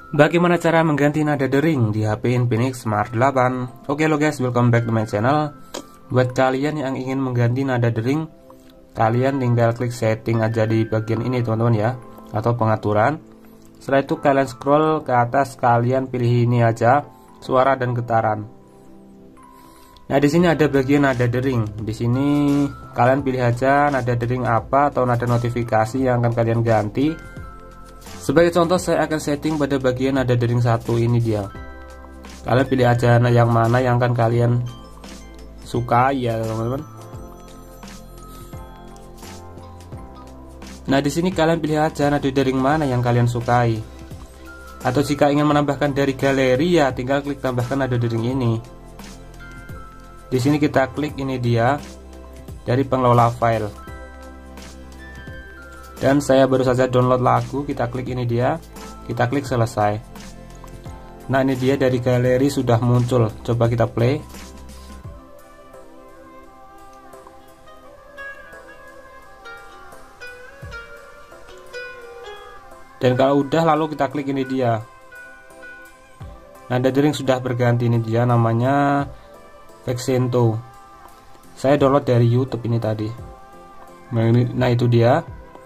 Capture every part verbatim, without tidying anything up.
Bagaimana cara mengganti nada dering di H P Infinix Smart delapan? Oke lo guys, welcome back to my channel. Buat kalian yang ingin mengganti nada dering, kalian tinggal klik setting aja di bagian ini teman-teman ya, atau pengaturan. Setelah itu kalian scroll ke atas, kalian pilih ini aja, suara dan getaran. Nah di sini ada bagian nada dering. Di sini kalian pilih aja nada dering apa atau nada notifikasi yang akan kalian ganti. Sebagai contoh saya akan setting pada bagian nada dering satu ini dia. Kalian pilih aja yang mana yang akan kalian suka ya teman-teman. Nah di sini kalian pilih aja nada dering mana yang kalian sukai. Atau jika ingin menambahkan dari galeri ya tinggal klik tambahkan nada dering ini. Di sini kita klik ini dia dari pengelola file. Dan saya baru saja download lagu, kita klik ini dia, kita klik selesai. Nah ini dia dari galeri sudah muncul, coba kita play. Dan kalau udah lalu kita klik ini dia. Nada dering sudah berganti, ini dia namanya Vexento. Saya download dari YouTube ini tadi. Nah itu dia.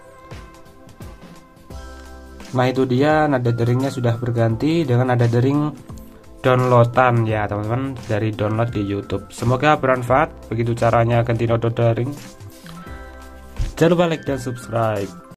Nah itu dia nada deringnya sudah berganti dengan nada dering downloadan ya teman-teman, dari download di YouTube. Semoga bermanfaat. Begitu caranya ganti nada dering. Jangan lupa like dan subscribe.